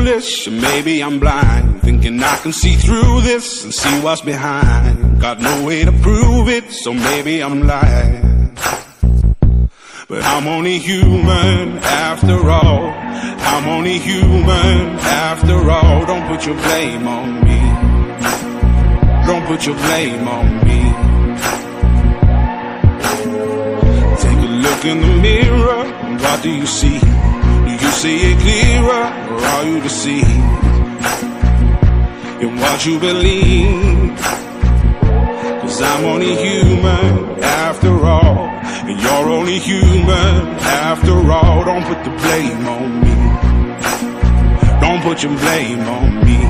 foolish, or maybe I'm blind, thinking I can see through this and see what's behind. Got no way to prove it, so maybe I'm lying. But I'm only human after all. I'm only human after all. Don't put your blame on me. Don't put your blame on me. Take a look in the mirror, and what do you see? Do you see it clearer, or are you deceived in what you believe? 'Cause I'm only human after all, and you're only human after all. Don't put the blame on me. Don't put your blame on me.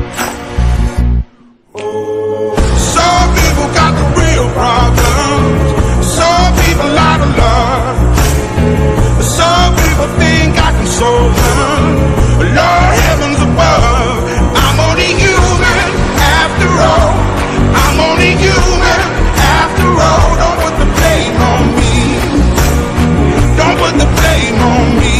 Some people got the real problems. Some people out of love. Some people think I can solve them. Lord heavens above, I'm only human after all. I'm only human after all. Don't put the blame on me. Don't put the blame on me.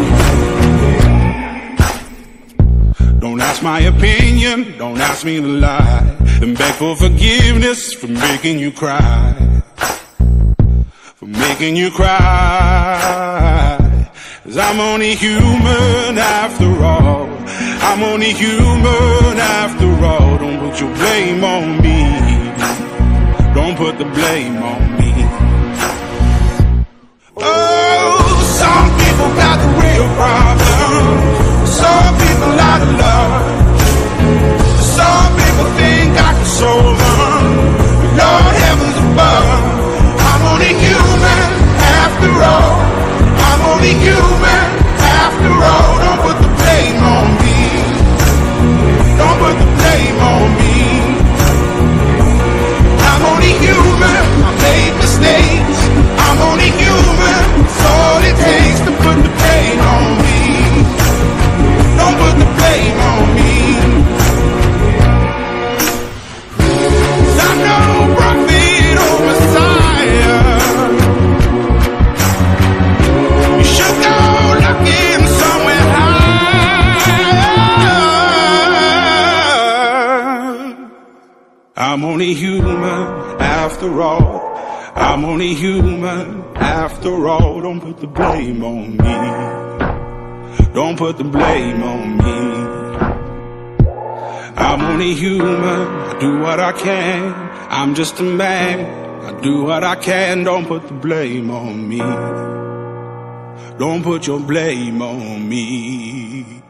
Don't ask my opinion, don't ask me to lie, and beg for forgiveness for making you cry. For making you cry. 'Cause I'm only human after all. I'm only human after all. Don't put your blame on me. Don't put the blame on me. Oh, some people got the real problems. Some people out of love. Some people think I can solve them. Lord heavens above, I'm only human after all. I'm only human after all. Don't put the blame on me. Don't put the blame on me. I'm only human, I made mistakes. I'm only human, it's all it takes to put the blame on me. Don't put the blame on me. 'Cause I'm no prophet or Messiah. You should go looking somewhere high. I'm only human after all. I'm only human after all. Don't put the blame on me. Don't put the blame on me. I'm only human, I do what I can. I'm just a man, I do what I can. Don't put the blame on me. Don't put your blame on me.